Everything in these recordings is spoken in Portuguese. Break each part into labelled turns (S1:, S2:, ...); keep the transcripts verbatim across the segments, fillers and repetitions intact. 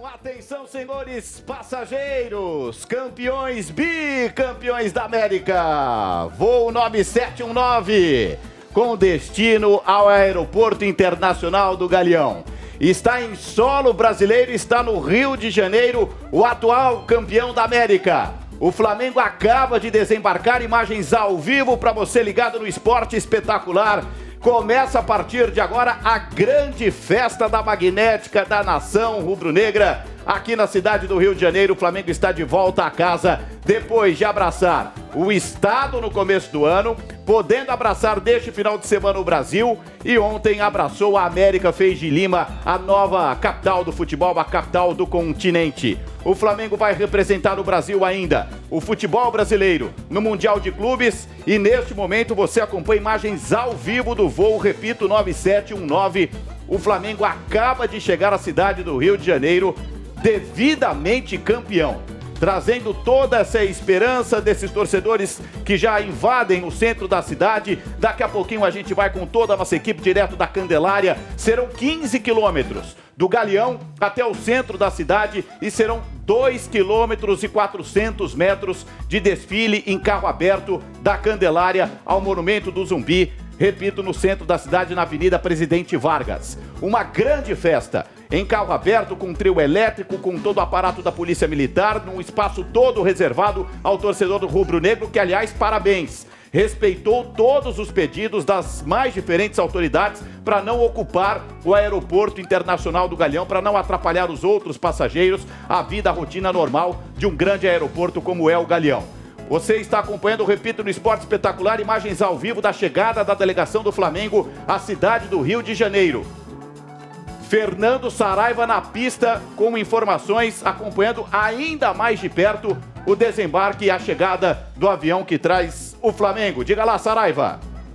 S1: Atenção, senhores passageiros, campeões bicampeões da América. Voo nove sete um nove, com destino ao Aeroporto Internacional do Galeão. Está em solo brasileiro, está no Rio de Janeiro, o atual campeão da América. O Flamengo acaba de desembarcar, imagens ao vivo para você ligado no Esporte Espetacular. Começa a partir de agora a grande festa da magnética da nação rubro-negra. Aqui na cidade do Rio de Janeiro, o Flamengo está de volta a casa depois de abraçar o estado no começo do ano, podendo abraçar deste final de semana o Brasil, e ontem abraçou a América, fez de Lima a nova capital do futebol, a capital do continente. O Flamengo vai representar o Brasil ainda, o futebol brasileiro, no Mundial de Clubes, e neste momento você acompanha imagens ao vivo do voo, repito, nove sete um nove. O Flamengo acaba de chegar à cidade do Rio de Janeiro, devidamente campeão, trazendo toda essa esperança desses torcedores que já invadem o centro da cidade. Daqui a pouquinho a gente vai com toda a nossa equipe direto da Candelária. Serão quinze quilômetros do Galeão até o centro da cidade e serão dois quilômetros e quatrocentos metros de desfile em carro aberto da Candelária ao Monumento do Zumbi. Repito, no centro da cidade, na Avenida Presidente Vargas. Uma grande festa em carro aberto, com trio elétrico, com todo o aparato da Polícia Militar, num espaço todo reservado ao torcedor do rubro-negro, que, aliás, parabéns, respeitou todos os pedidos das mais diferentes autoridades para não ocupar o Aeroporto Internacional do Galeão, para não atrapalhar os outros passageiros, a vida, a rotina normal de um grande aeroporto como é o Galeão. Você está acompanhando, repito, no Esporte Espetacular, imagens ao vivo da chegada da delegação do Flamengo à cidade do Rio de Janeiro. Fernando Saraiva na pista com informações, acompanhando ainda mais de perto o desembarque e a chegada do avião que traz o Flamengo. Diga lá, Saraiva.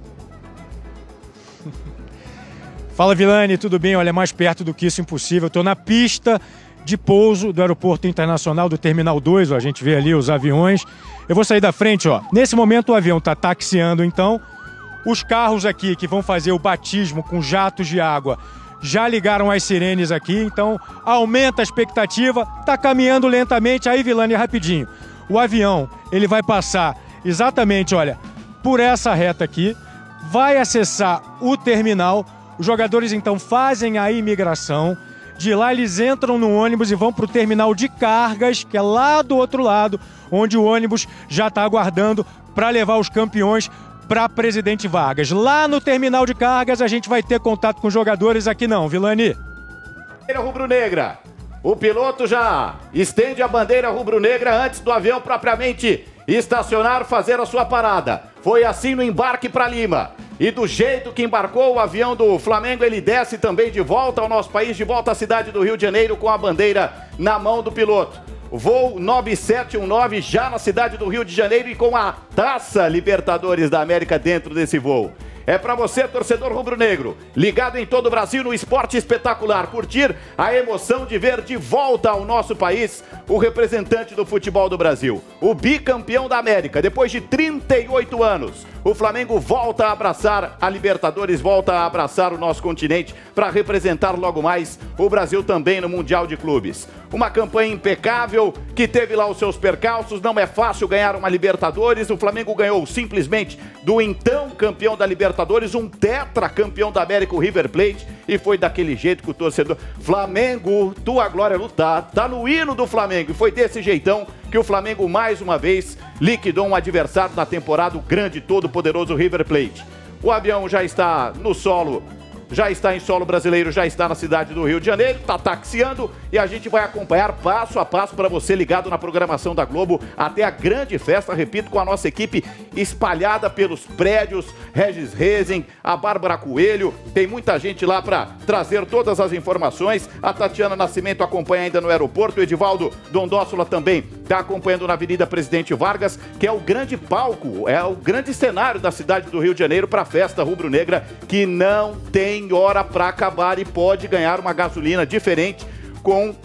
S2: Fala, Vilani, tudo bem? Olha, mais perto do que isso, impossível. Estou na pista de pouso do Aeroporto Internacional do Terminal dois, ó, a gente vê ali os aviões. Eu vou sair da frente, ó. Nesse momento o avião está taxiando, então. Os carros aqui que vão fazer o batismo com jatos de água já ligaram as sirenes aqui, então aumenta a expectativa, tá caminhando lentamente. Aí, Vilani, rapidinho. O avião, ele vai passar exatamente, olha, por essa reta aqui, vai acessar o terminal. Os jogadores, então, fazem a imigração. De lá eles entram no ônibus e vão para o terminal de cargas, que é lá do outro lado, onde o ônibus já está aguardando para levar os campeões para Presidente Vargas. Lá no terminal de cargas a gente vai ter contato com os jogadores, aqui não, Vilani.
S1: Bandeira rubro-negra. O piloto já estende a bandeira rubro-negra antes do avião propriamente estacionar, fazer a sua parada. Foi assim no embarque para Lima. E do jeito que embarcou o avião do Flamengo, ele desce também de volta ao nosso país, de volta à cidade do Rio de Janeiro, com a bandeira na mão do piloto. Voo nove sete um nove já na cidade do Rio de Janeiro e com a Taça Libertadores da América dentro desse voo. É para você, torcedor rubro-negro, ligado em todo o Brasil no Esporte Espetacular, curtir a emoção de ver de volta ao nosso país o representante do futebol do Brasil, o bicampeão da América. Depois de trinta e oito anos, o Flamengo volta a abraçar a Libertadores, volta a abraçar o nosso continente para representar logo mais o Brasil também no Mundial de Clubes. Uma campanha impecável que teve lá os seus percalços, não é fácil ganhar uma Libertadores. O Flamengo ganhou simplesmente do então campeão da Libertadores, um tetracampeão da América, o River Plate, e foi daquele jeito que o torcedor... Flamengo, tua glória lutar, tá no hino do Flamengo, e foi desse jeitão que o Flamengo mais uma vez liquidou um adversário da temporada, o grande, todo poderoso River Plate. O avião já está no solo, já está em solo brasileiro, já está na cidade do Rio de Janeiro, está taxiando, e a gente vai acompanhar passo a passo para você ligado na programação da Globo até a grande festa, repito, com a nossa equipe espalhada pelos prédios, Regis Rezen, a Bárbara Coelho, tem muita gente lá para trazer todas as informações. A Tatiana Nascimento acompanha ainda no aeroporto, o Edivaldo Dondossola também está acompanhando na Avenida Presidente Vargas, que é o grande palco, é o grande cenário da cidade do Rio de Janeiro para a festa rubro-negra, que não tem hora para acabar e pode ganhar uma gasolina diferente com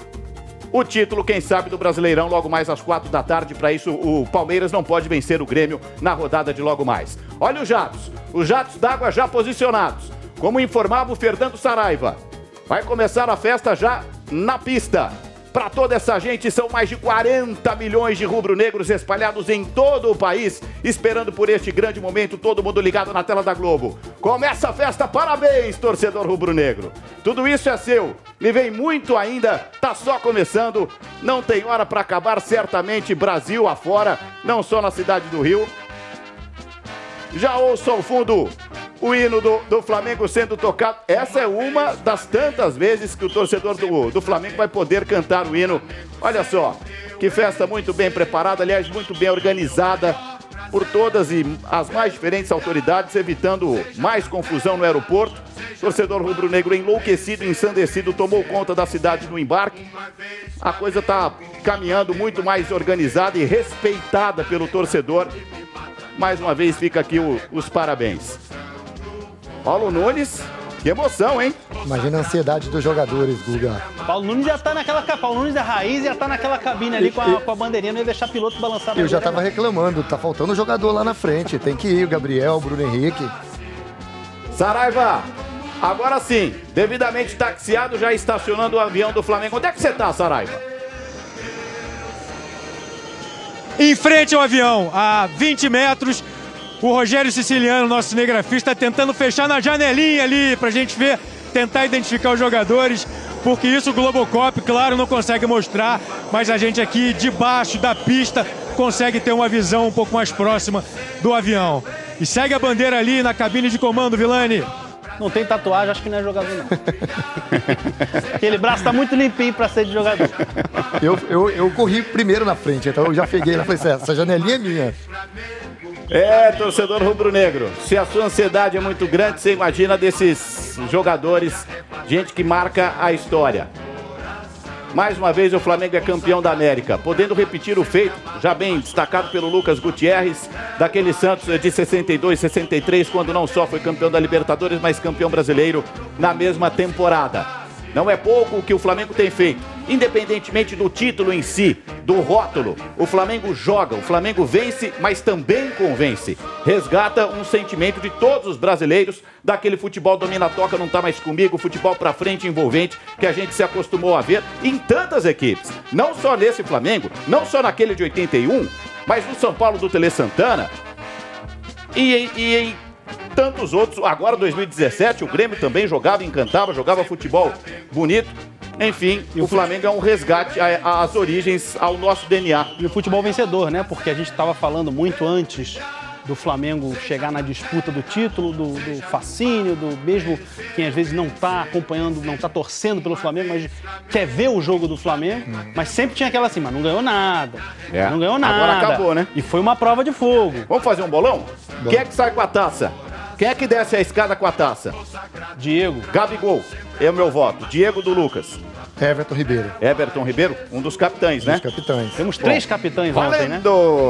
S1: o título, quem sabe, do Brasileirão logo mais às quatro da tarde. Para isso, o Palmeiras não pode vencer o Grêmio na rodada de logo mais. Olha os jatos, os jatos d'água já posicionados. Como informava o Fernando Saraiva, vai começar a festa já na pista. para toda essa gente. São mais de quarenta milhões de rubro-negros espalhados em todo o país, esperando por este grande momento, todo mundo ligado na tela da Globo. Começa a festa, parabéns, torcedor rubro-negro. Tudo isso é seu, e vem muito ainda, tá só começando, não tem hora para acabar, certamente Brasil afora, não só na cidade do Rio. Já ouço ao fundo o hino do, do Flamengo sendo tocado. Essa é uma das tantas vezes que o torcedor do, do Flamengo vai poder cantar o hino. Olha só, que festa muito bem preparada, aliás, muito bem organizada por todas e as mais diferentes autoridades, evitando mais confusão no aeroporto. Torcedor rubro-negro enlouquecido, ensandecido, tomou conta da cidade no embarque. A coisa está caminhando muito mais organizada e respeitada pelo torcedor. Mais uma vez fica aqui o, os parabéns. Paulo Nunes, que emoção, hein?
S3: Imagina a ansiedade dos jogadores, Guga.
S4: Paulo Nunes já tá naquela... Paulo Nunes é raiz e já tá naquela cabine ali com a, com a bandeirinha, não ia deixar piloto balançar.
S3: Eu já tava reclamando, tá faltando jogador lá na frente. Tem que ir, o Gabriel, o Bruno Henrique.
S1: Saraiva, agora sim, devidamente taxiado, já estacionando o avião do Flamengo. Onde é que você tá, Saraiva?
S2: Em frente ao avião, a vinte metros, o Rogério Siciliano, nosso cinegrafista, tentando fechar na janelinha ali pra gente ver, tentar identificar os jogadores, porque isso o Globocop, claro, não consegue mostrar, mas a gente aqui debaixo da pista consegue ter uma visão um pouco mais próxima do avião. E segue a bandeira ali na cabine de comando, Vilani.
S4: Não tem tatuagem, acho que não é jogador, não. Aquele braço tá muito limpinho pra ser de jogador.
S3: Eu, eu, eu corri primeiro na frente, então eu já peguei lá e falei, essa janelinha é minha.
S1: É, torcedor rubro-negro, se a sua ansiedade é muito grande, você imagina desses jogadores, gente que marca a história. Mais uma vez o Flamengo é campeão da América, podendo repetir o feito, já bem destacado pelo Lucas Gutierrez, daquele Santos de sessenta e dois, sessenta e três, quando não só foi campeão da Libertadores, mas campeão brasileiro na mesma temporada. Não é pouco o que o Flamengo tem feito, independentemente do título em si, do rótulo. O Flamengo joga, o Flamengo vence, mas também convence. Resgata um sentimento de todos os brasileiros, daquele futebol domina-toca, não tá mais comigo, futebol pra frente, envolvente, que a gente se acostumou a ver em tantas equipes. Não só nesse Flamengo, não só naquele de oitenta e um, mas no São Paulo do Tele Santana e, e em tantos outros. Agora dois mil e dezessete, o Grêmio também jogava, encantava, jogava futebol bonito. Enfim, o Flamengo é um resgate às origens, ao nosso D N A.
S4: E o futebol vencedor, né? Porque a gente estava falando muito antes do Flamengo chegar na disputa do título, do, do fascínio, do mesmo quem às vezes não está acompanhando, não está torcendo pelo Flamengo, mas quer ver o jogo do Flamengo, hum. mas sempre tinha aquela assim, mas não ganhou nada, é. não ganhou nada.
S1: Agora acabou, né?
S4: E foi uma prova de fogo.
S1: Vamos fazer um bolão? Bom. Quem é que sai com a taça? Quem é que desce a escada com a taça?
S4: Diego.
S1: Gabigol, é o meu voto. Diego do Lucas.
S3: Everton Ribeiro.
S1: Everton Ribeiro, um dos capitães, um né?
S3: Dos capitães.
S4: Temos três Bom, capitães ontem, né?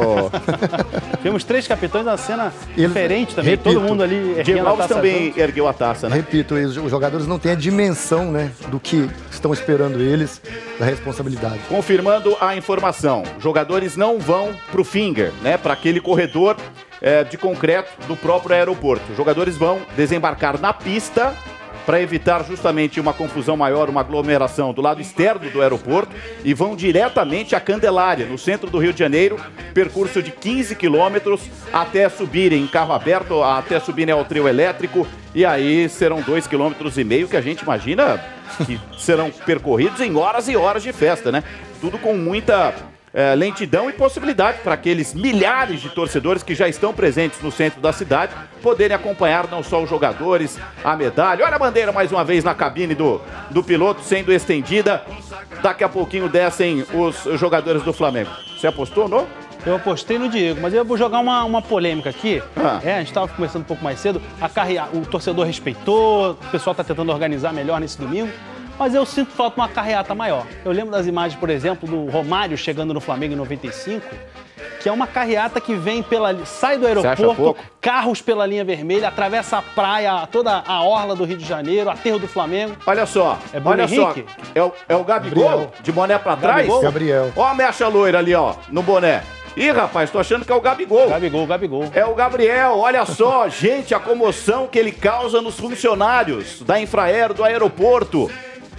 S4: Temos três capitães, uma cena Ele, diferente também.
S3: Repito,
S4: todo mundo ali erguendo a taça.
S1: também junto. Ergueu a taça, né?
S3: Repito, os jogadores não têm a dimensão, né, do que estão esperando eles, da responsabilidade.
S1: Confirmando a informação, jogadores não vão pro finger, né, para aquele corredor é, de concreto do próprio aeroporto. Os jogadores vão desembarcar na pista para evitar justamente uma confusão maior, uma aglomeração do lado externo do aeroporto, e vão diretamente à Candelária, no centro do Rio de Janeiro, percurso de quinze quilômetros até subirem em carro aberto, até subirem ao trio elétrico, e aí serão dois quilômetros e meio que a gente imagina que serão percorridos em horas e horas de festa, né? Tudo com muita É, lentidão e possibilidade para aqueles milhares de torcedores que já estão presentes no centro da cidade poderem acompanhar não só os jogadores, a medalha. Olha a bandeira mais uma vez na cabine do, do piloto sendo estendida. Daqui a pouquinho descem os jogadores do Flamengo. Você apostou no?
S4: Eu apostei no Diego, mas eu vou jogar uma, uma polêmica aqui.
S1: Ah.
S4: É, a gente estava começando um pouco mais cedo. A carre... O torcedor respeitou, o pessoal está tentando organizar melhor nesse domingo. Mas eu sinto falta de uma carreata maior. Eu lembro das imagens, por exemplo, do Romário chegando no Flamengo em noventa e cinco, que é uma carreata que vem pela... sai do aeroporto, carros pela linha vermelha, atravessa a praia, toda a orla do Rio de Janeiro, aterro do Flamengo.
S1: Olha só,
S4: é Bruno
S1: olha
S4: Henrique?
S1: só, é o, é o Gabigol, Gabriel. De boné pra trás?
S4: Gabigol?
S3: Gabriel.
S1: Ó a mecha loira ali, ó, no boné. Ih, rapaz, tô achando que é o Gabigol.
S4: Gabigol, Gabigol.
S1: É o Gabriel, olha só, gente, a comoção que ele causa nos funcionários da Infraero, do aeroporto.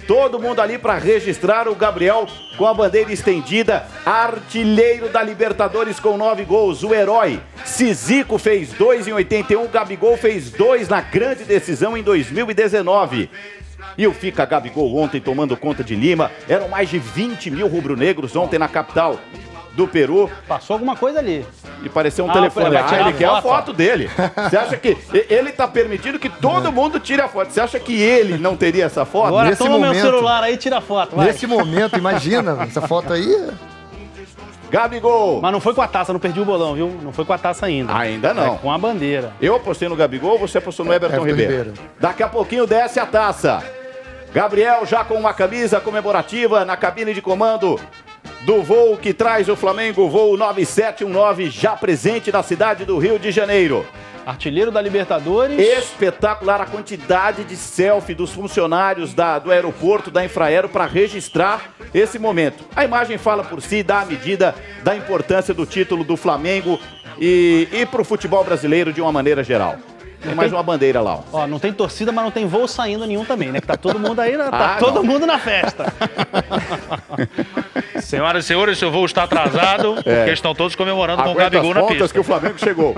S1: Todo mundo ali para registrar o Gabriel com a bandeira estendida, artilheiro da Libertadores com nove gols, o herói. Zizico fez dois em oitenta e um, Gabigol fez dois na grande decisão em dois mil e dezenove. E o Fica Gabigol ontem tomando conta de Lima. Eram mais de vinte mil rubro-negros ontem na capital do Peru.
S4: Passou alguma coisa ali.
S1: E pareceu um
S4: ah,
S1: telefone.
S4: Ah,
S1: ele quer a foto dele. Você acha que ele está permitindo que todo mundo tire a foto? Você acha que ele não teria essa foto?
S4: Agora
S3: nesse
S4: toma
S3: momento,
S4: meu celular aí e tira a foto. Vai.
S3: Nesse momento, imagina, essa foto aí...
S1: Gabigol.
S4: Mas não foi com a taça, não perdi o bolão, viu? Não foi com a taça ainda.
S1: Ainda não.
S4: É com a bandeira.
S1: Eu apostei no Gabigol, você apostou no Everton,
S3: Everton
S1: Ribeiro.
S3: Ribeiro.
S1: Daqui a pouquinho desce a taça. Gabriel já com uma camisa comemorativa na cabine de comando do voo que traz o Flamengo, voo nove sete um nove, já presente na cidade do Rio de Janeiro.
S4: Artilheiro da Libertadores.
S1: Espetacular a quantidade de selfie dos funcionários da, do aeroporto, da Infraero, para registrar esse momento. A imagem fala por si, dá a medida da importância do título do Flamengo e, e para o futebol brasileiro de uma maneira geral. Tem mais uma bandeira lá, ó.
S4: Ó, não tem torcida, mas não tem voo saindo nenhum também, né? Que tá todo mundo aí, tá
S1: Ah,
S4: todo
S1: não.
S4: mundo na festa.
S5: Senhoras e senhores, seu voo está atrasado,
S1: É.
S5: porque estão todos comemorando com o
S1: Aguenta
S5: Gabigol
S1: as
S5: na
S1: pontas
S5: pista.
S1: que o Flamengo chegou.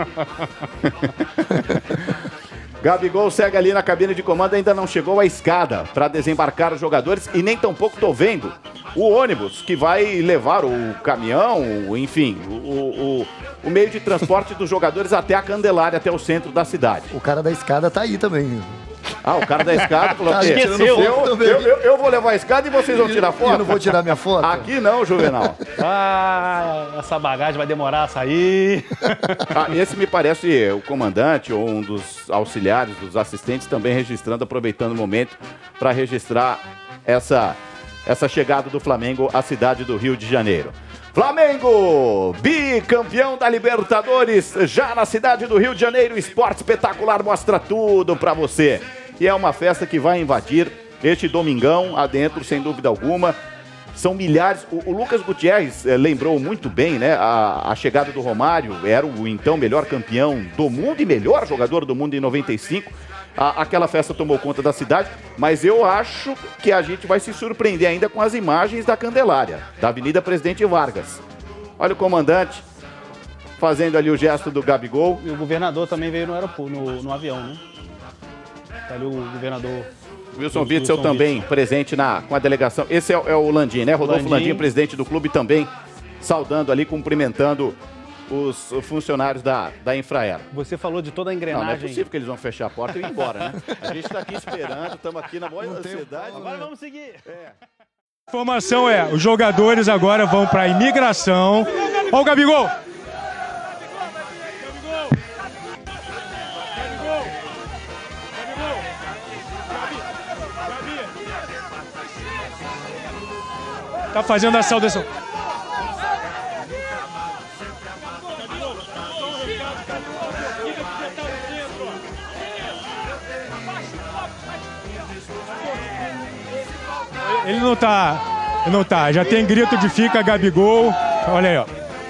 S1: Gabigol segue ali na cabine de comando, ainda não chegou a escada para desembarcar os jogadores e nem tampouco tô vendo o ônibus que vai levar o caminhão, enfim, o, o, o meio de transporte dos jogadores até a Candelária, até o centro da cidade.
S3: O cara da escada tá aí também.
S1: Ah, o cara da escada falou
S3: Tá
S1: que
S3: tirando
S1: eu,
S3: foto também.
S1: eu, eu, eu vou levar a escada e vocês vão tirar foto?
S3: Eu não vou tirar minha foto?
S1: Aqui não, Juvenal.
S4: Ah, essa bagagem vai demorar a sair.
S1: Ah, esse me parece o comandante ou um dos auxiliares, dos assistentes, também registrando, aproveitando o momento para registrar essa, essa chegada do Flamengo à cidade do Rio de Janeiro. Flamengo, bicampeão da Libertadores, já na cidade do Rio de Janeiro. Esporte Espetacular mostra tudo para você. E é uma festa que vai invadir este domingão adentro, sem dúvida alguma. São milhares. O, o Lucas Gutierrez eh, lembrou muito bem, né? A, a chegada do Romário, era o então melhor campeão do mundo e melhor jogador do mundo em noventa e cinco. A, aquela festa tomou conta da cidade, mas eu acho que a gente vai se surpreender ainda com as imagens da Candelária, da Avenida Presidente Vargas. Olha o comandante fazendo ali o gesto do Gabigol.
S4: E o governador também veio no aeroporto, no, no avião, né? Tá ali o governador.
S1: Wilson
S4: Wilson
S1: Witzel também
S4: Witzel.
S1: presente na, com a delegação. Esse é, é o Landim, né? Rodolfo
S4: Landim.
S1: Landim, presidente do clube, também saudando ali, cumprimentando os funcionários da, da Infraero.
S4: Você falou de toda a
S1: Não, não é
S4: engrenagem.
S1: possível que eles vão fechar a porta e ir embora, né? A gente está aqui esperando, estamos aqui na boa ansiedade.
S4: Agora vamos seguir.
S2: A informação é, os jogadores agora vão para a imigração. Ó o Gabigol! Tá fazendo a saudação. Ele não tá, ele não tá. Já tem grito de fica Gabigol. Olha aí, ó.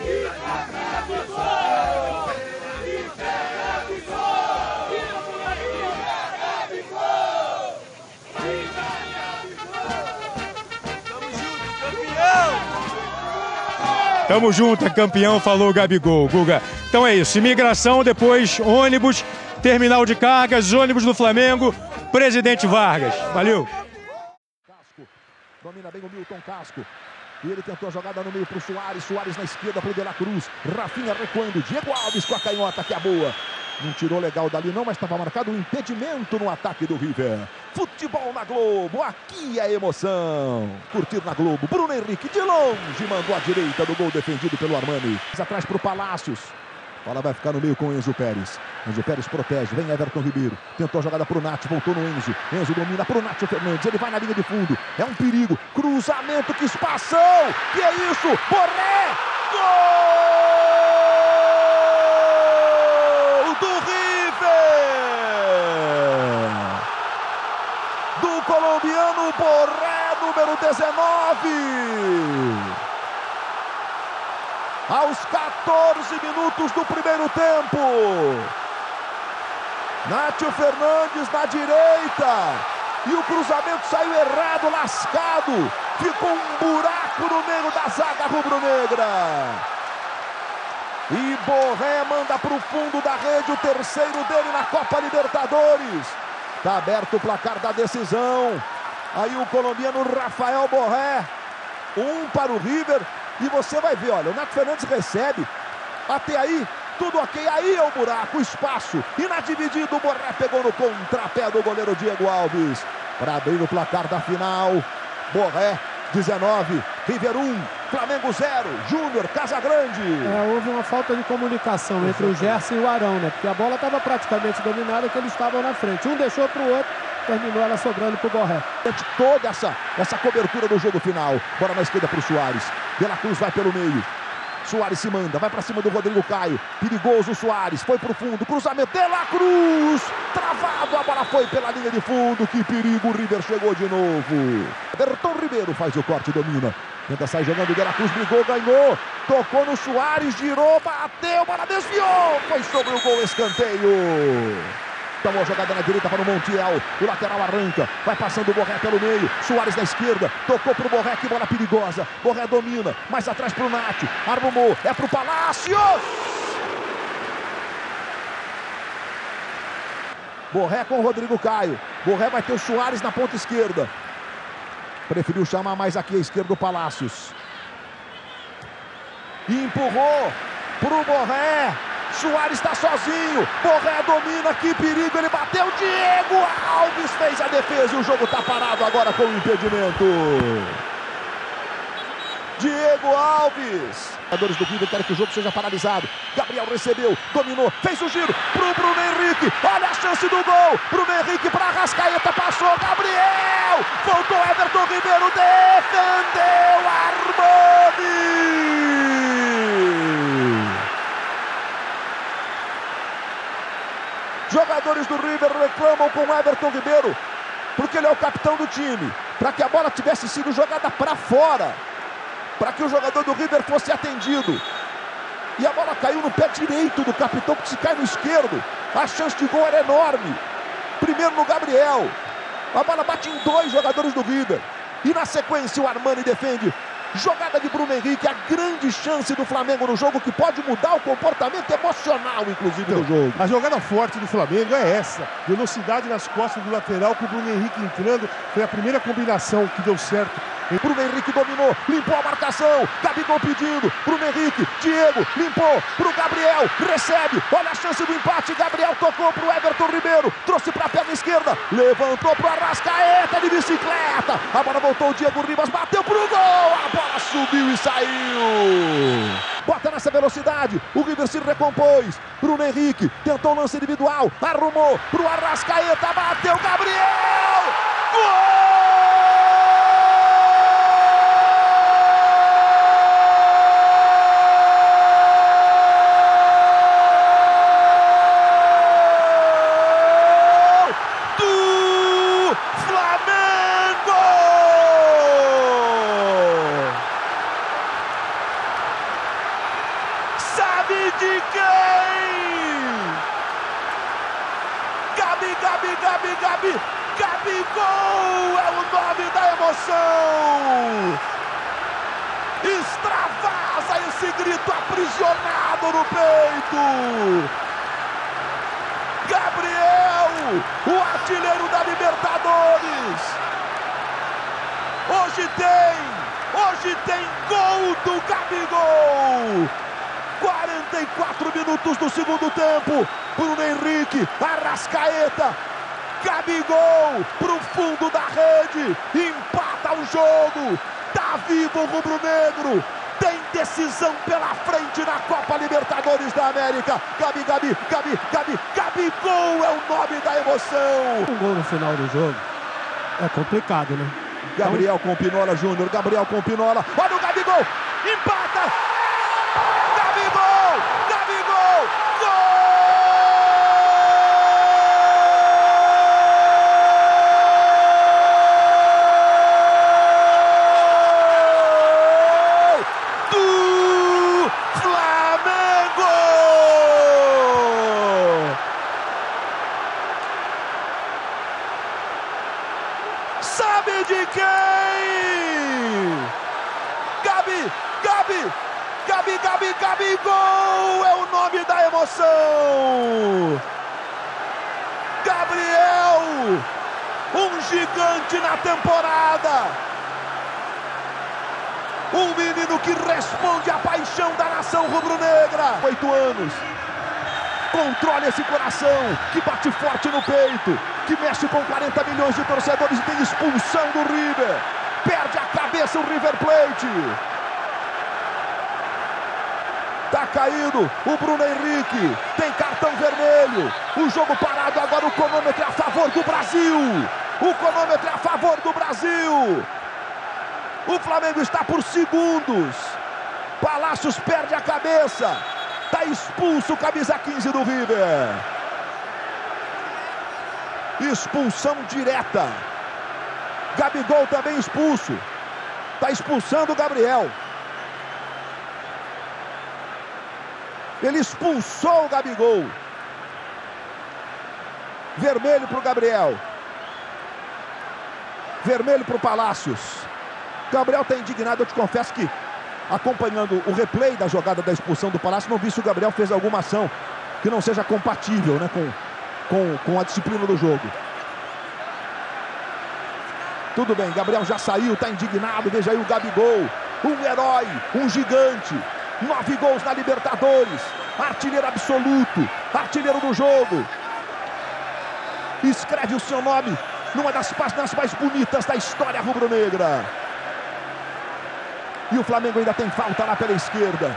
S2: Tamo junto, é campeão, falou o Gabigol, Guga. Então é isso, imigração, depois ônibus, terminal de cargas, ônibus do Flamengo, Presidente Vargas. Valeu.
S6: Domina bem o Milton Casco. E ele tentou a jogada no meio para o Soares. Soares na esquerda para o De La Cruz. Rafinha recuando. Diego Alves com a canhota, que é boa. Não tirou legal dali não, mas estava marcado um impedimento no ataque do River. Futebol na Globo, aqui é emoção. Curtir na Globo. Bruno Henrique de longe mandou à direita do gol defendido pelo Armani. Atrás para o Palácios. A bola vai ficar no meio com o Enzo Pérez. Enzo Pérez protege, vem Everton Ribeiro. Tentou a jogada para o Nath, voltou no Enzo. Enzo domina para o Nath Fernandes, ele vai na linha de fundo. É um perigo, cruzamento, que espação! Que é isso? Borré! Gol do River! Do colombiano Borré, número dezenove! Aos quatorze minutos do primeiro tempo. Nátio Fernandes na direita. E o cruzamento saiu errado, lascado. Ficou um buraco no meio da zaga rubro-negra. E Borré manda para o fundo da rede o terceiro dele na Copa Libertadores. Está aberto o placar da decisão. Aí o colombiano Rafael Borré. Um para o River. E você vai ver, olha, o Nath Fernandes recebe. Até aí, tudo ok. Aí é o buraco, o espaço. E na dividida o Borré pegou no contrapé do goleiro Diego Alves. Para abrir o placar da final. Borré, dezenove. River um. Flamengo zero. Júnior Casagrande.
S7: É, houve uma falta de comunicação entre o Gerson e o Arão, né? Porque a bola estava praticamente dominada, que eles estavam na frente. Um deixou para o outro, terminou ela sobrando para o Borré.
S6: Toda essa, essa cobertura do jogo final. Bola na esquerda para o Soares. De la Cruz vai pelo meio. Soares se manda, vai para cima do Rodrigo Caio. Perigoso o Soares, foi para o fundo. Cruzamento, De la Cruz. Travado, a bola foi pela linha de fundo. Que perigo, o River chegou de novo. Everton Ribeiro faz o corte, domina. Tenta sair jogando, De la Cruz brigou, ganhou. Tocou no Soares, girou, bateu, bola desviou. Foi sobre o gol, escanteio. Tomou a jogada na direita para o Montiel. O lateral arranca. Vai passando o Borré pelo meio. Soares na esquerda. Tocou para o Borré. Que bola perigosa. Borré domina. Mais atrás para o Nath. Arrumou. É para o Palácios. Borré com o Rodrigo Caio. Borré vai ter o Soares na ponta esquerda. Preferiu chamar mais aqui à esquerda o Palácios. E empurrou para o Borré. Soares está sozinho, Borré domina, que perigo, ele bateu, Diego Alves fez a defesa e o jogo está parado agora com o impedimento. Diego Alves. Os jogadores do River querem que o jogo seja paralisado. Gabriel recebeu, dominou, fez o giro para o Bruno Henrique, olha a chance do gol, Bruno Henrique para Arrascaeta, passou, Gabriel, voltou Everton Ribeiro, defendeu Armani. Jogadores do River reclamam com Everton Ribeiro, porque ele é o capitão do time, para que a bola tivesse sido jogada para fora, para que o jogador do River fosse atendido. E a bola caiu no pé direito do capitão, que se cai no esquerdo. A chance de gol era enorme. Primeiro no Gabriel. A bola bate em dois jogadores do River. E na sequência o Armani defende. Jogada de Bruno Henrique, a grande chance do Flamengo no jogo, que pode mudar o comportamento emocional, inclusive, do jogo.
S8: A jogada forte do Flamengo é essa. Velocidade nas costas do lateral, com o Bruno Henrique entrando. Foi a primeira combinação que deu certo.
S6: Bruno Henrique dominou, limpou a marcação. Gabigol pedindo, Bruno Henrique, Diego, limpou pro Gabriel, recebe, olha a chance do empate. Gabriel tocou pro Everton Ribeiro, trouxe pra perna esquerda, levantou pro Arrascaeta de bicicleta. A bola voltou, o Diego Ribas bateu pro gol, a bola subiu e saiu. Bota nessa velocidade, o River se recompôs. Bruno Henrique tentou o lance individual, arrumou pro Arrascaeta, bateu, Gabriel, gol! De quem? Gabi, Gabi, Gabi, Gabi, Gabigol é o nome da emoção. Extravasa esse grito aprisionado no peito. Gabriel, o artilheiro da Libertadores. Hoje tem, hoje tem gol do Gabigol. quarenta e quatro minutos do segundo tempo. Bruno Henrique, Arrascaeta, Gabigol pro fundo da rede, empata o jogo. Tá vivo o rubro-negro. Tem decisão pela frente na Copa Libertadores da América. Gabi, Gabi, Gabi, Gabi, Gabigol é o nome da emoção.
S7: Um gol no final do jogo é complicado, né?
S6: Gabriel com Pinola Júnior, Gabriel com Pinola. Olha o Gabigol, empata. Gabigol, Gabigol, gol! Do Flamengo! Gabi! Gabi, Gabi, Gabi, gol! É o nome da emoção! Gabriel! Um gigante na temporada! Um menino que responde à paixão da nação rubro-negra! Oito anos! Controle esse coração, que bate forte no peito, que mexe com quarenta milhões de torcedores e tem expulsão do River. Perde a cabeça o River Plate. Tá caído o Bruno Henrique, tem cartão vermelho. O jogo parado, agora o cronômetro é a favor do Brasil. O cronômetro é a favor do Brasil. O Flamengo está por segundos. Palácios perde a cabeça. Está expulso o camisa quinze do River. Expulsão direta. Gabigol também expulso. Está expulsando o Gabriel. Ele expulsou o Gabigol. Vermelho para o Gabriel. Vermelho para o Palácios. Gabriel está indignado, eu te confesso que acompanhando o replay da jogada da expulsão do Palácio, não vi se o Gabriel fez alguma ação que não seja compatível, né, com, com, com a disciplina do jogo. Tudo bem, Gabriel já saiu, está indignado, veja aí o Gabigol, um herói, um gigante, nove gols na Libertadores, artilheiro absoluto, artilheiro do jogo. Escreve o seu nome numa das páginas mais bonitas da história rubro-negra. E o Flamengo ainda tem falta lá pela esquerda.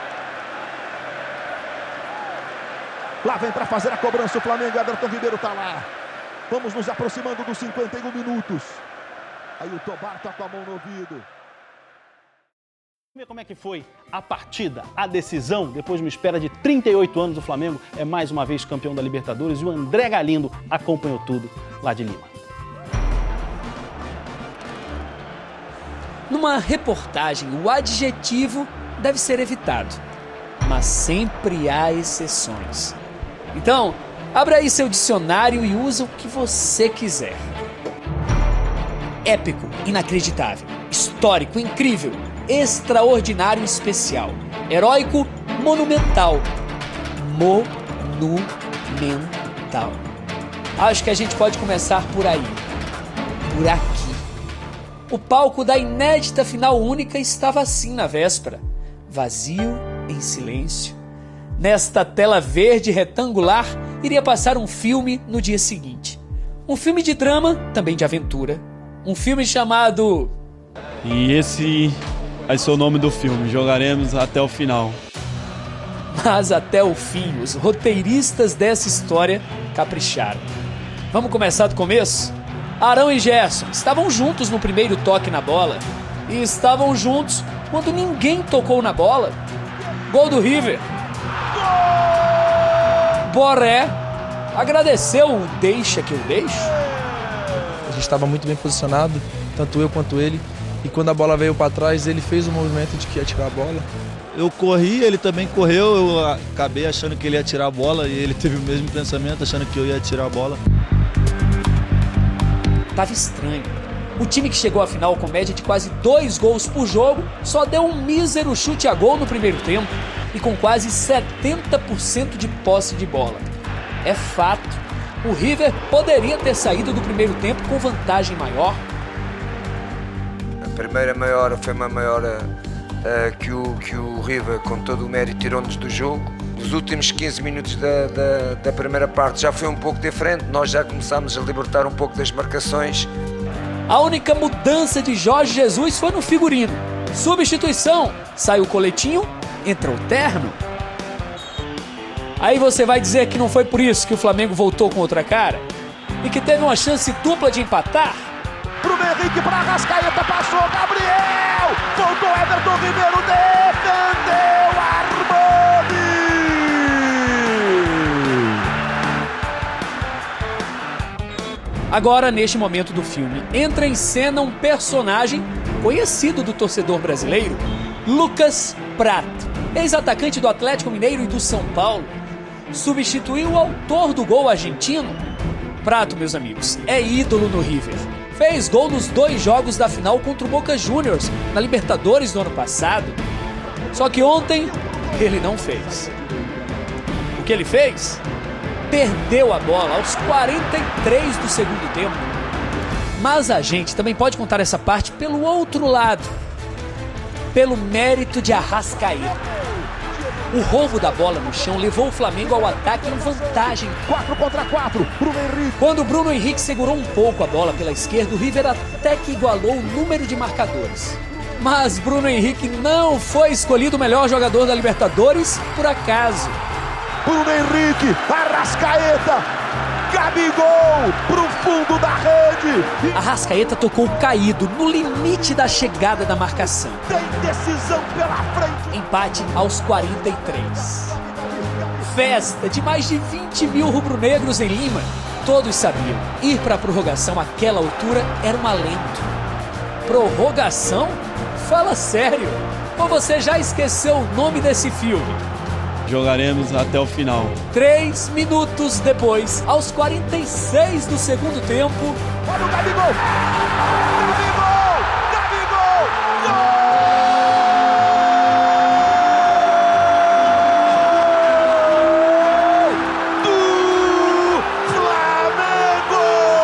S6: Lá vem para fazer a cobrança o Flamengo. Everton Ribeiro está lá. Vamos nos aproximando dos cinquenta e um minutos. Aí o Tobar está com a mão no ouvido.
S4: Como é que foi a partida, a decisão? Depois de uma espera de trinta e oito anos, o Flamengo é mais uma vez campeão da Libertadores. E o André Galindo acompanhou tudo lá de Lima.
S9: Numa reportagem, o adjetivo deve ser evitado, mas sempre há exceções. Então, abra aí seu dicionário e usa o que você quiser. Épico, inacreditável, histórico, incrível, extraordinário, especial, heróico, monumental. Monumental. Acho que a gente pode começar por aí, por aqui. O palco da inédita final única estava assim na véspera, vazio, em silêncio. Nesta tela verde retangular, iria passar um filme no dia seguinte. Um filme de drama, também de aventura. Um filme chamado...
S10: E esse vai ser o nome do filme, jogaremos até o final.
S9: Mas até o fim, os roteiristas dessa história capricharam. Vamos começar do começo? Arão e Gerson estavam juntos no primeiro toque na bola e estavam juntos quando ninguém tocou na bola. Gol do River. Borré agradeceu o deixa que eu deixo.
S11: A gente estava muito bem posicionado, tanto eu quanto ele, e quando a bola veio para trás, ele fez o movimento de que ia tirar a bola.
S10: Eu corri, ele também correu, eu acabei achando que ele ia tirar a bola e ele teve o mesmo pensamento, achando que eu ia tirar a bola.
S9: Tava estranho. O time que chegou à final com média de quase dois gols por jogo só deu um mísero chute a gol no primeiro tempo e com quase setenta por cento de posse de bola. É fato, o River poderia ter saído do primeiro tempo com vantagem maior.
S12: A primeira meia hora foi uma meia hora uh, que, o, que o River, com todo o mérito, tirou-nos do jogo. Os últimos quinze minutos da, da, da primeira parte já foi um pouco diferente, nós já começámos a libertar um pouco das marcações.
S9: A única mudança de Jorge Jesus foi no figurino. Substituição, sai o coletinho, entra o terno. Aí você vai dizer que não foi por isso que o Flamengo voltou com outra cara? E que teve uma chance dupla de empatar?
S6: Bruno Henrique para Arrascaeta, passou Gabriel! Voltou Everton Ribeiro, defendeu Armani!
S9: Agora, neste momento do filme, entra em cena um personagem conhecido do torcedor brasileiro, Lucas Prato, ex-atacante do Atlético Mineiro e do São Paulo. Substituiu o autor do gol argentino. Prato, meus amigos, é ídolo no River. Fez gol nos dois jogos da final contra o Boca Juniors, na Libertadores do ano passado. Só que ontem, ele não fez. O que ele fez? Perdeu a bola aos quarenta e três do segundo tempo. Mas a gente também pode contar essa parte pelo outro lado. Pelo mérito de Arrascaeta. O roubo da bola no chão levou o Flamengo ao ataque em vantagem.
S6: quatro contra quatro, Bruno Henrique.
S9: Quando o Bruno Henrique segurou um pouco a bola pela esquerda, o River até que igualou o número de marcadores. Mas Bruno Henrique não foi escolhido o melhor jogador da Libertadores por acaso.
S6: Bruno Henrique, Arrascaeta, Gabigol, pro fundo da rede.
S9: Arrascaeta tocou caído, no limite da chegada da marcação.
S6: Tem decisão pela frente.
S9: Empate aos quarenta e três. Festa de mais de vinte mil rubro-negros em Lima. Todos sabiam, ir para a prorrogação àquela altura era um alento. Prorrogação? Fala sério. Ou você já esqueceu o nome desse filme?
S10: Jogaremos até o final.
S9: Três minutos depois, aos quarenta e seis do segundo tempo...
S6: Olha o Gabigol! Gabigol! Gabigol! Gol! Do Flamengo!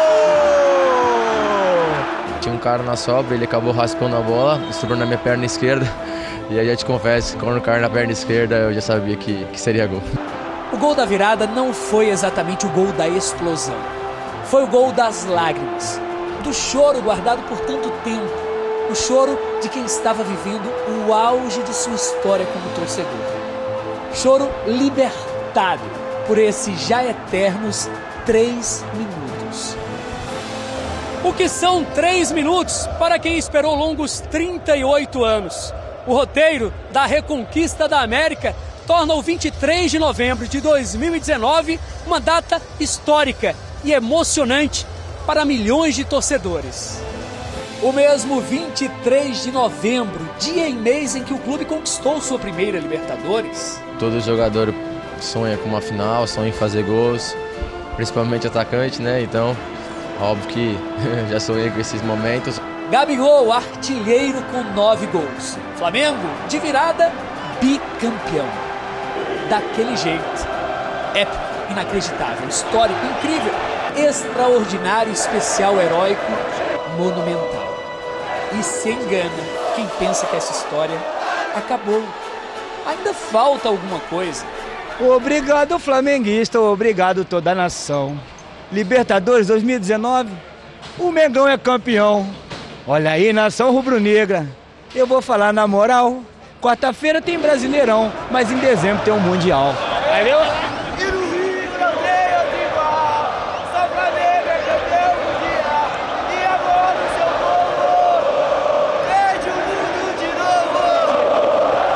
S11: Tinha um cara na sobra, ele acabou raspando a bola, sobrou na minha perna esquerda. E aí eu te confesso, quando caiu na perna esquerda, eu já sabia que, que seria gol.
S9: O gol da virada não foi exatamente o gol da explosão. Foi o gol das lágrimas, do choro guardado por tanto tempo. O choro de quem estava vivendo o auge de sua história como torcedor. Choro libertado por esses já eternos três minutos. O que são três minutos para quem esperou longos trinta e oito anos? O roteiro da Reconquista da América torna o vinte e três de novembro de dois mil e dezenove uma data histórica e emocionante para milhões de torcedores. O mesmo vinte e três de novembro, dia e mês em que o clube conquistou sua primeira Libertadores.
S11: Todo jogador sonha com uma final, sonha em fazer gols, principalmente atacante, né? Então, óbvio que já sonhei com esses momentos.
S9: Gabigol, artilheiro com nove gols. Flamengo, de virada, bicampeão. Daquele jeito. Épico, inacreditável, histórico, incrível, extraordinário, especial, heróico, monumental. E se engana quem pensa que essa história acabou. Ainda falta alguma coisa.
S13: Obrigado, flamenguista, obrigado toda a nação. Libertadores dois mil e dezenove, o Mengão é campeão. Olha aí, nação rubro-negra, eu vou falar na moral, quarta-feira tem Brasileirão, mas em dezembro tem um Mundial. Valeu?
S14: E no Rio não tem outro igual, só Flamengo é campeão mundial, e agora o seu povo, pede o mundo de novo.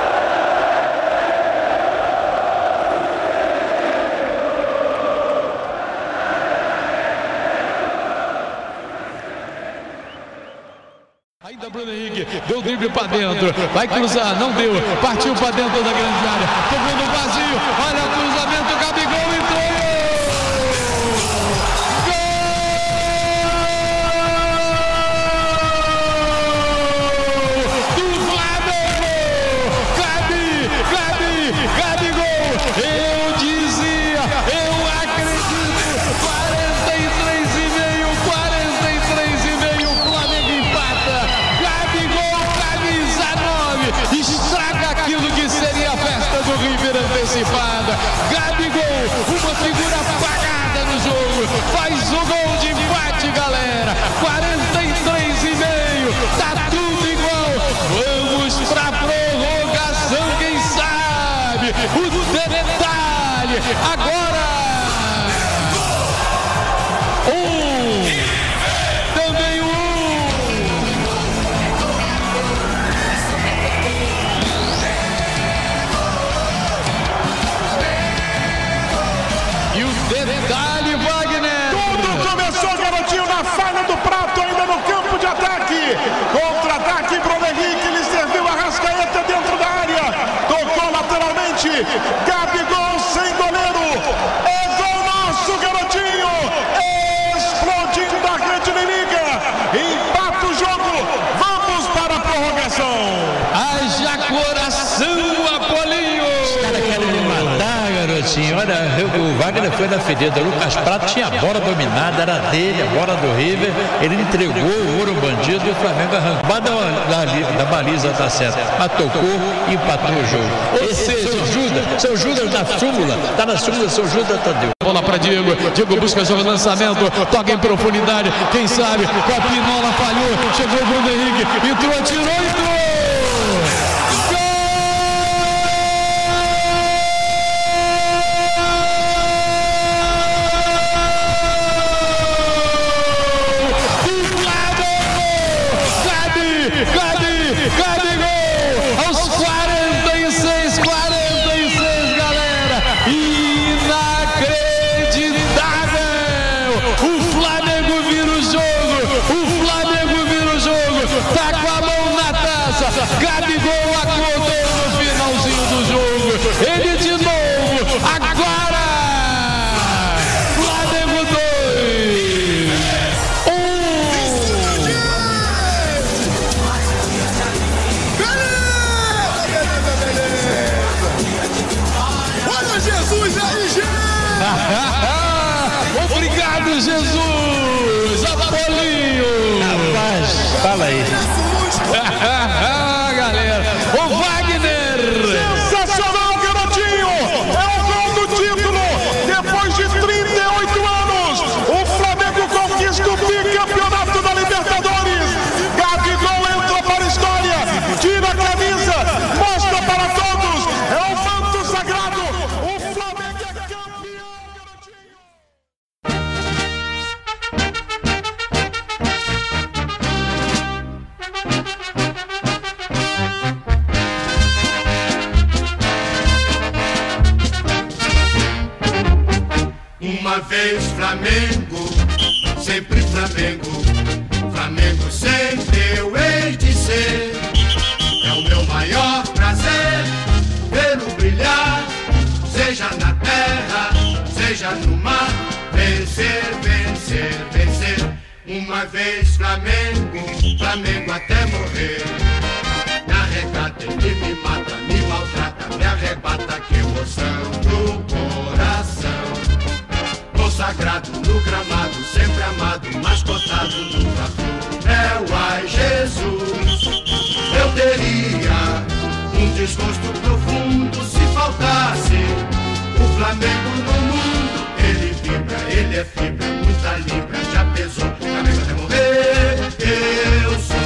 S15: Ainda Bruno Henrique, deu drible pra dentro, vai cruzar, não deu, partiu pra dentro da grande área, tocou no vazio, olha o cruzamento, Gabigol entrou! Gol! Do Flamengo! Gabi, Gabi, Gabigol! Eu dizia, eu acredito, quarenta e três e meio, quarenta e três e meio, o Flamengo empata. Gabigol, camisa nove, estraga aquilo que seria a festa do River antecipada. Gabigol, uma figura apagada no jogo, faz o gol de empate, galera. quarenta e três e meio, tá tudo igual. Vamos pra prorrogação, quem sabe? O detalhe agora. Um, também um. E o detalhe, Wagner.
S6: Tudo começou, garotinho, na falha do Prato, ainda no campo de ataque. Contra-ataque, Bruno Henrique, ele serviu a Arrascaeta dentro da área. Tocou lateralmente, Gabigol sem goleiro. É gol nosso, garotinho. Explodindo a grande inimiga.
S16: assim, olha, o Wagner foi na ferida, o Lucas Prato tinha a bola dominada, era dele, a bola do River, ele entregou o ouro bandido e o Flamengo arrancou da, da, da baliza, tá certo, mas tocou e empatou o jogo. Ou seja, seu Judas, seu Judas na súmula, tá na súmula, seu Judas Tadeu.
S15: Bola para Diego, Diego busca o lançamento, toca em profundidade, quem sabe, com a Pinola falhou, chegou o Bruno Henrique, entrou, atirou, entrou! Gabigol acordou no finalzinho do jogo. Ele de novo. Agora. Flamengo dois. um.
S14: Olha Jesus aí, gente.
S15: Obrigado, Jesus. Apolinho.
S16: Rapaz, fala aí.
S15: Galera, o Wagner!
S6: Sensacional, garotinho! É o gol do título! Depois de trinta e oito anos, o Flamengo conquista o bicampeonato da Libertadores! Gabigol entra para a história, tira a camisa, mostra para todos! É o manto sagrado! O Flamengo é campeão,
S17: Uma vez Flamengo, sempre Flamengo, Flamengo sempre eu hei de ser. É o meu maior prazer vê-lo brilhar, seja na terra, seja no mar. Vencer, vencer, vencer. Uma vez Flamengo, Flamengo até morrer. Me arrecata, ele me mata, me maltrata, me arrebata, que emoção do coração. Consagrado no gramado, sempre amado, mascotado no Fla-Flu. É o ai Jesus. Eu teria um desgosto profundo se faltasse o Flamengo no mundo. Ele vibra, ele é fibra, muita libra, já pesou, Flamengo até morrer. Eu sou.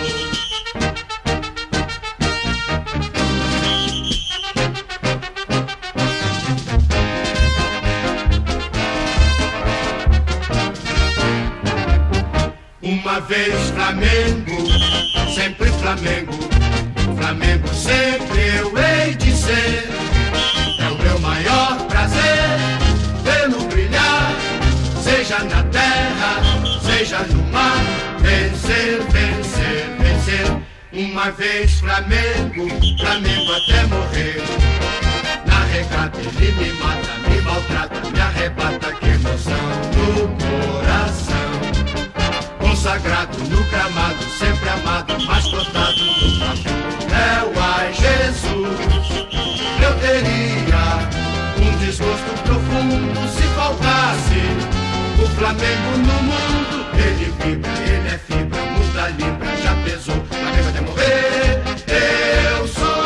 S17: Uma vez Flamengo, sempre Flamengo, Flamengo sempre eu hei de ser. É o meu maior prazer vê-lo brilhar, seja na terra, seja no mar. Vencer, vencer, vencer. Uma vez Flamengo, Flamengo até morrer. Na regata ele me mata, me maltrata, me arrebata, que emoção do coração. Consagrado no gramado, sempre amado, mascotado no Fla-Flu. É o ai Jesus. Eu teria um desgosto profundo se faltasse o Flamengo no mundo. Ele vibra, ele é fibra, muda libra, já pesou, Flamengo até morrer. Eu sou.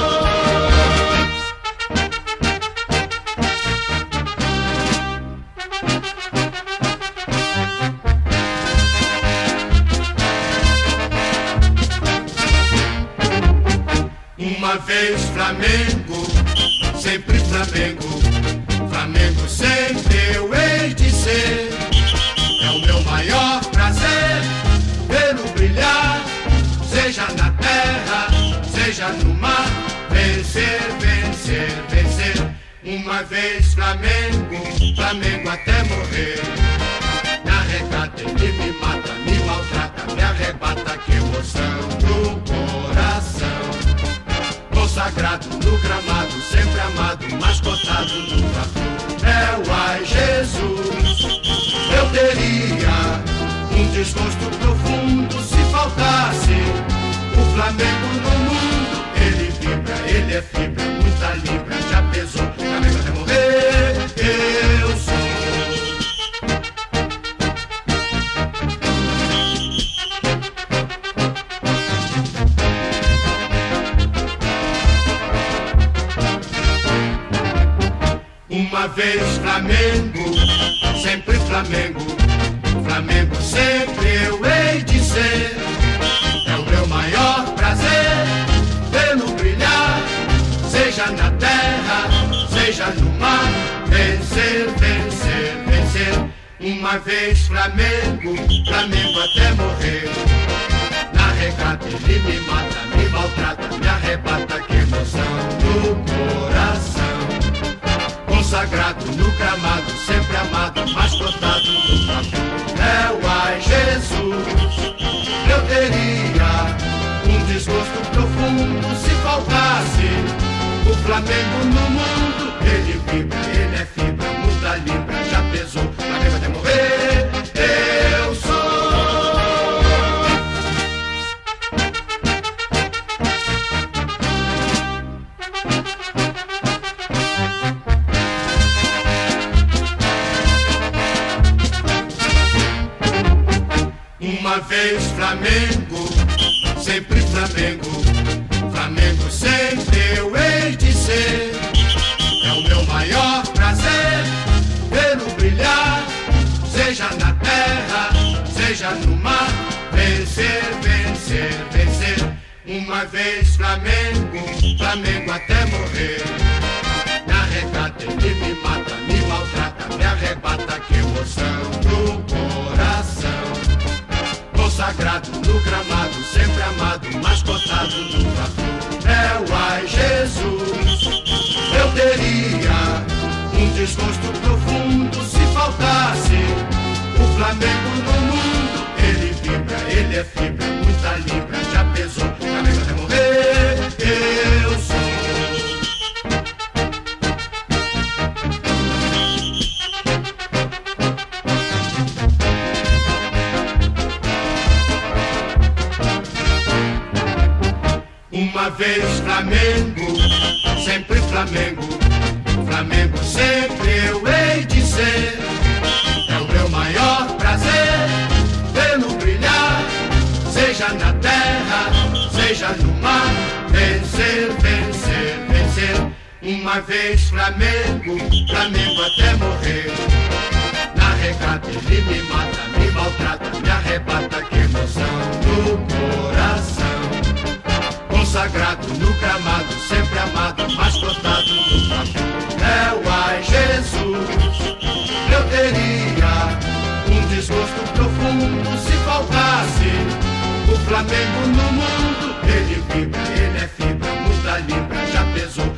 S17: Uma vez Flamengo, sempre Flamengo, Flamengo sempre eu hei de ser. É o meu maior prazer vê-lo brilhar, seja na terra, seja no mar. Vencer, vencer, vencer. Uma vez Flamengo, Flamengo até morrer. Na regata ele me mata, me maltrata, me arrebata, que emoção do coração. Consagrado no gramado, sempre amado, mascotado no Fla-Flu. É o ai Jesus. Eu teria um desgosto profundo se faltasse o Flamengo no mundo. Ele vibra, ele é fibra, muita libra, já pesou, Flamengo até morrer. Uma vez Flamengo, sempre Flamengo, Flamengo sempre eu hei de ser. É o meu maior prazer vê-lo brilhar, seja na terra, seja no mar. Vencer, vencer, vencer. Uma vez Flamengo, Flamengo até morrer. Na regata ele me mata, me maltrata, me arrebata, que emoção no coração. Consagrado no gramado, sempre amado, mascotado no papo. É o ai Jesus. Eu teria um desgosto profundo se faltasse o Flamengo no mundo. Ele vibra, ele é fibra, muda libra, já pesou, Flamengo até morrer. Eu sou. Uma vez Flamengo, sempre Flamengo, Flamengo sempre eu hei de ser. É o meu maior prazer vê-lo brilhar, seja na terra, seja no mar. Vencer, vencer, vencer. Uma vez Flamengo, Flamengo até morrer. Na regata ele me mata, me maltrata, me arrebata, que emoção no coração. Consagrado no gramado, sempre amado, mascotado no papo. É o ai Jesus. Eu teria um desgosto profundo se faltasse o Flamengo no mundo. Ele vibra, ele é fibra, muita libra, já pesou, Flamengo até morrer. Eu sou. Uma vez Flamengo, sempre Flamengo, Flamengo sempre eu hei de ser. É o meu maior prazer vê-lo brilhar, seja na terra, seja no mar. Vencer, vencer, vencer. Uma vez Flamengo, Flamengo até morrer. Na regata ele me mata, me maltrata, me arrebata, que emoção no coração. Consagrado no gramado, sempre amado, mascotado no papo. É o ai Jesus. Eu teria um desgosto profundo se faltasse o Flamengo no mundo. Ele vibra, ele é fibra, muda libra, já pesou,